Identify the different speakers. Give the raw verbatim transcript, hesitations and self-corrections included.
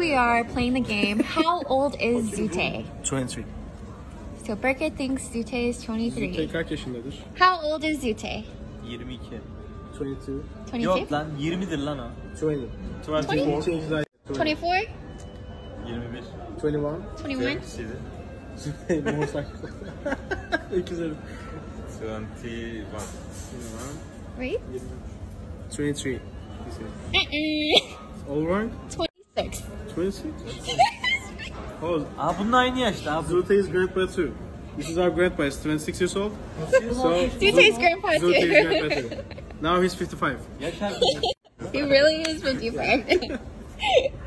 Speaker 1: we are playing the game. How old is Zute?
Speaker 2: twenty-three.
Speaker 1: So Berke thinks Zute is twenty-three.
Speaker 3: Zute kaç yaşındadır?
Speaker 1: How old is Zute?
Speaker 2: yirmi iki.
Speaker 3: twenty-two.
Speaker 1: twenty-two?
Speaker 2: Yok lan yirmidir lan o.
Speaker 3: twenty.
Speaker 2: twenty-four.
Speaker 1: twenty-four?
Speaker 2: yirmi bir.
Speaker 3: twenty-one.
Speaker 1: twenty-one?
Speaker 3: Zute more saklı. İkizlerim.
Speaker 2: twenty-one.
Speaker 1: Right?
Speaker 3: twenty-three.
Speaker 1: Uh-uh.
Speaker 3: All right?
Speaker 1: twenty-six.
Speaker 3: twenty-six. Oh,
Speaker 2: Aa bunun aynı yaşta abi.
Speaker 3: Zute is grandpa too. This is our grandpa. He's twenty-six years old. So
Speaker 1: Zute's grandpa too.
Speaker 3: Zute is grandpa too. Now he's fifty-five.
Speaker 2: Yaşar.
Speaker 1: He really is fifty-five.